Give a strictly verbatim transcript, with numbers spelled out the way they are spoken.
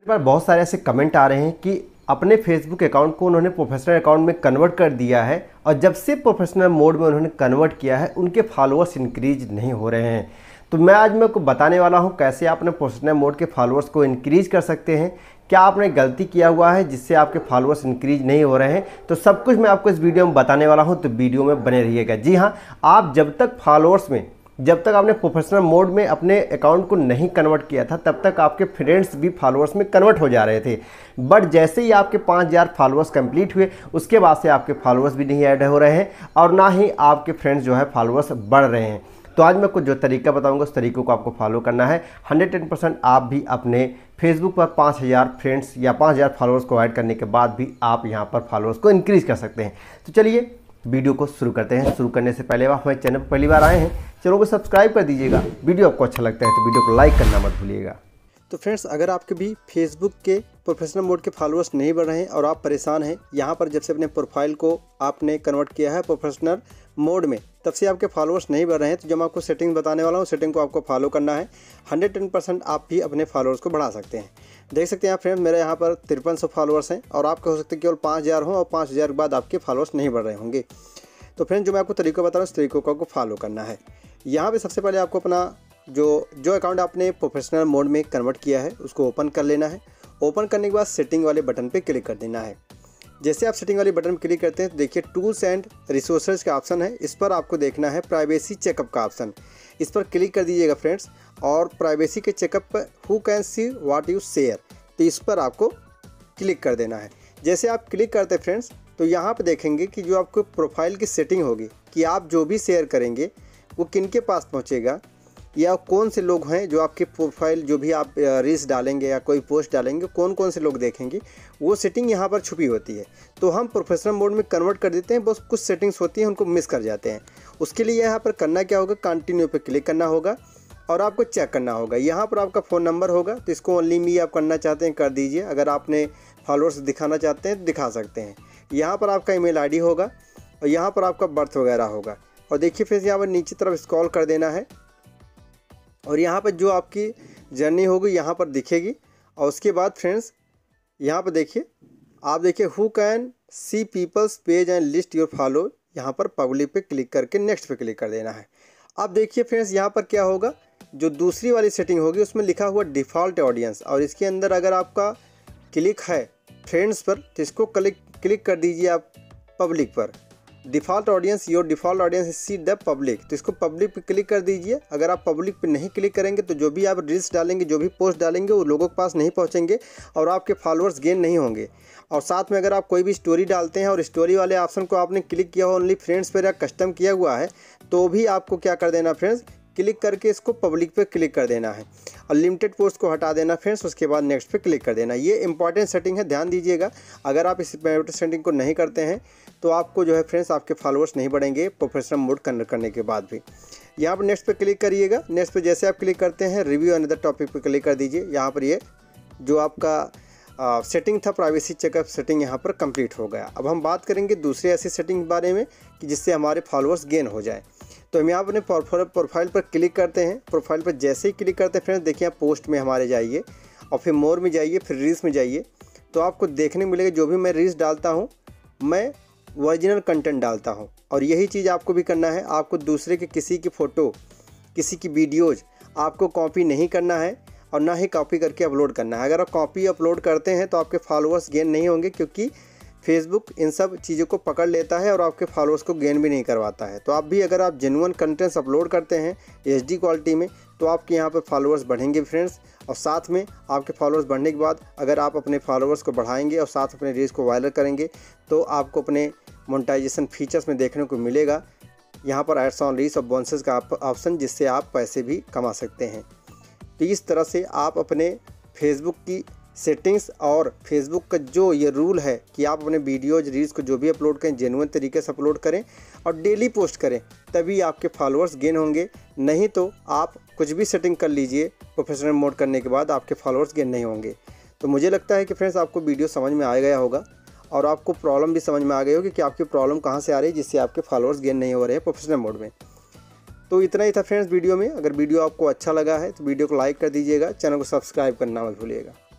पर बहुत सारे ऐसे कमेंट आ रहे हैं कि अपने फेसबुक अकाउंट को उन्होंने प्रोफेशनल अकाउंट में कन्वर्ट कर दिया है और जब से प्रोफेशनल मोड में उन्होंने कन्वर्ट किया है उनके फॉलोअर्स इंक्रीज नहीं हो रहे हैं। तो मैं आज मैं आपको बताने वाला हूं कैसे आप अपने प्रोफेशनल मोड के फॉलोअर्स को इंक्रीज कर सकते हैं। क्या आपने गलती किया हुआ है जिससे आपके फॉलोअर्स इंक्रीज नहीं हो रहे हैं, तो सब कुछ मैं आपको इस वीडियो में बताने वाला हूँ। तो वीडियो में बने रहिएगा। जी हाँ, आप जब तक फॉलोअर्स में जब तक आपने प्रोफेशनल मोड में अपने अकाउंट को नहीं कन्वर्ट किया था तब तक आपके फ्रेंड्स भी फॉलोअर्स में कन्वर्ट हो जा रहे थे। बट जैसे ही आपके पाँच हज़ार फॉलोअर्स कंप्लीट हुए उसके बाद से आपके फॉलोअर्स भी नहीं ऐड हो रहे हैं और ना ही आपके फ्रेंड्स जो है फॉलोअर्स बढ़ रहे हैं। तो आज मैं कुछ जो तरीका बताऊंगा उस तरीकों को आपको फॉलो करना है। हंड्रेड टेन परसेंट आप भी अपने फेसबुक पर पाँच हज़ार फ्रेंड्स या पाँच हज़ार फॉलोअर्स को ऐड करने के बाद भी आप यहाँ पर फॉलोअर्स को इंक्रीज़ कर सकते हैं। तो चलिए वीडियो को शुरू करते हैं। शुरू करने से पहले आप हमारे चैनल पर पहली बार आए हैं, चैनल को सब्सक्राइब कर दीजिएगा। वीडियो आपको अच्छा लगता है तो वीडियो को लाइक करना मत भूलिएगा। तो फ्रेंड्स, अगर आपके भी फेसबुक के प्रोफेशनल मोड के फॉलोअर्स नहीं बढ़ रहे हैं और आप परेशान हैं, यहाँ पर जब से अपने प्रोफाइल को आपने कन्वर्ट किया है प्रोफेशनल मोड में तब से आपके फॉलोअर्स नहीं बढ़ रहे हैं, तो जब मैं आपको सेटिंग बताने वाला हूँ सेटिंग को आपको फॉलो करना है। हंड्रेड टेन परसेंट आप भी अपने फॉलोअर्स को बढ़ा सकते हैं। देख सकते हैं आप फ्रेंड्स, मेरे यहाँ पर तिरपन सौ फॉलोअर्स हैं और आपके हो सकते हैं केवल पाँच हज़ार हों और पाँच हज़ार के बाद आपके फॉलोअर्स नहीं बढ़ रहे होंगे। तो फ्रेंड्स, जो मैं आपको तरीका बता रहा हूँ उस तरीकों को आपको फॉलो करना है। यहाँ पे सबसे पहले आपको अपना जो जो अकाउंट आपने प्रोफेशनल मोड में कन्वर्ट किया है उसको ओपन कर लेना है। ओपन करने के बाद सेटिंग वाले बटन पे क्लिक कर देना है। जैसे आप सेटिंग वाले बटन पर क्लिक करते हैं तो देखिए टूल्स एंड रिसोर्सेज का ऑप्शन है, इस पर आपको देखना है प्राइवेसी चेकअप का ऑप्शन। इस पर क्लिक कर दीजिएगा फ्रेंड्स, और प्राइवेसी के चेकअप पर who can see what you share, तो इस पर आपको क्लिक कर देना है। जैसे आप क्लिक करते हैं फ्रेंड्स तो यहाँ पे देखेंगे कि जो आपको प्रोफाइल की सेटिंग होगी कि आप जो भी शेयर करेंगे वो किन के पास पहुँचेगा या कौन से लोग हैं जो आपके प्रोफाइल जो भी आप रील्स डालेंगे या कोई पोस्ट डालेंगे कौन कौन से लोग देखेंगे, वो सेटिंग यहाँ पर छुपी होती है। तो हम प्रोफेशनल मोड में कन्वर्ट कर देते हैं, बस कुछ सेटिंग्स होती हैं उनको मिस कर जाते हैं। उसके लिए यहाँ पर करना क्या होगा, कंटिन्यू पे क्लिक करना होगा और आपको चेक करना होगा। यहाँ पर आपका फ़ोन नंबर होगा तो इसको ओनली मी आप करना चाहते हैं कर दीजिए। अगर आपने फॉलोअर्स दिखाना चाहते हैं तो दिखा सकते हैं। यहाँ पर आपका ईमेल आईडी होगा और यहाँ पर आपका बर्थ वगैरह होगा। और देखिए फिर यहाँ पर नीचे तरफ स्क्रॉल कर देना है और यहाँ पर जो आपकी जर्नी होगी यहाँ पर दिखेगी। और उसके बाद फ्रेंड्स यहाँ पर देखिए आप देखिए who can see people's page and list your follow, यहाँ पर पब्लिक पे क्लिक करके नेक्स्ट पे क्लिक कर देना है। अब देखिए फ्रेंड्स यहाँ पर क्या होगा, जो दूसरी वाली सेटिंग होगी उसमें लिखा हुआ डिफ़ॉल्ट ऑडियंस, और इसके अंदर अगर आपका क्लिक है फ्रेंड्स पर तो इसको क्लिक क्लिक कर दीजिए आप पब्लिक पर। Default audience your default audience is see the public, तो इसको पब्लिक पे क्लिक कर दीजिए। अगर आप पब्लिक पे नहीं क्लिक करेंगे तो जो भी आप रील्स डालेंगे जो भी पोस्ट डालेंगे वो लोगों के पास नहीं पहुंचेंगे और आपके फॉलोअर्स गेन नहीं होंगे। और साथ में अगर आप कोई भी स्टोरी डालते हैं और स्टोरी वाले ऑप्शन को आपने क्लिक किया हो ओनली फ्रेंड्स पर या कस्टम किया हुआ है तो भी आपको क्या कर देना फ्रेंड्स, क्लिक करके इसको पब्लिक पे क्लिक कर देना है और लिमिटेड पोस्ट को हटा देना फ्रेंड्स। उसके बाद नेक्स्ट पे क्लिक कर देना। ये इंपॉर्टेंट सेटिंग है, ध्यान दीजिएगा। अगर आप इस सेटिंग को नहीं करते हैं तो आपको जो है फ्रेंड्स आपके फॉलोअर्स नहीं बढ़ेंगे प्रोफेशनल मोड कन्वर्ट करने के बाद भी। यहाँ पर नेक्स्ट पे क्लिक करिएगा। नेक्स्ट पे जैसे आप क्लिक करते हैं रिव्यू अनदर टॉपिक पे क्लिक कर दीजिए। यहाँ पर ये जो आपका सेटिंग था प्राइवेसी चेकअप सेटिंग यहाँ पर कंप्लीट हो गया। अब हम बात करेंगे दूसरे ऐसी सेटिंग के बारे में कि जिससे हमारे फॉलोअर्स गेन हो जाए। तो हम यहाँ अपने प्रोफाइल पर क्लिक करते हैं। प्रोफाइल पर जैसे ही क्लिक करते हैं फ्रेंड्स देखिए आप पोस्ट में हमारे जाइए और फिर मोर में जाइए, फिर रील्स में जाइए, तो आपको देखने मिलेगा जो भी मैं रील्स डालता हूँ मैं ओरिजिनल कंटेंट डालता हूँ। और यही चीज़ आपको भी करना है। आपको दूसरे के किसी की फ़ोटो किसी की वीडियोज़ आपको कॉपी नहीं करना है और ना ही कॉपी करके अपलोड करना है। अगर आप कॉपी अपलोड करते हैं तो आपके फॉलोअर्स गेन नहीं होंगे, क्योंकि फेसबुक इन सब चीज़ों को पकड़ लेता है और आपके फॉलोअर्स को गेन भी नहीं करवाता है। तो आप भी अगर आप जेन्युइन कंटेंट्स अपलोड करते हैं एचडी क्वालिटी में तो आपके यहाँ पर फॉलोअर्स बढ़ेंगे फ्रेंड्स। और साथ में आपके फॉलोअर्स बढ़ने के बाद अगर आप अपने फॉलोअर्स को बढ़ाएंगे और साथ अपने रील्स को वायरल करेंगे तो आपको अपने मोनेटाइजेशन फीचर्स में देखने को मिलेगा यहाँ पर एड्स ऑन रील्स और बोनसेस का ऑप्शन, जिससे आप पैसे भी कमा सकते हैं। तो इस तरह से आप अपने फेसबुक की सेटिंग्स और फेसबुक का जो ये रूल है कि आप अपने वीडियोज रील्स को जो भी अपलोड करें जेन्युइन तरीके से अपलोड करें और डेली पोस्ट करें, तभी आपके फॉलोअर्स गेन होंगे। नहीं तो आप कुछ भी सेटिंग कर लीजिए प्रोफेशनल मोड करने के बाद आपके फॉलोअर्स गेन नहीं होंगे। तो मुझे लगता है कि फ्रेंड्स आपको वीडियो समझ में आ गया होगा और आपको प्रॉब्लम भी समझ में आ गई होगी कि आपकी प्रॉब्लम कहाँ से आ रही है जिससे आपके फॉलोअर्स गेन नहीं हो रहे हैं प्रोफेशनल मोड में। तो इतना ही था फ्रेंड्स वीडियो में। अगर वीडियो आपको अच्छा लगा है तो वीडियो को लाइक कर दीजिएगा, चैनल को सब्सक्राइब करना मत भूलिएगा।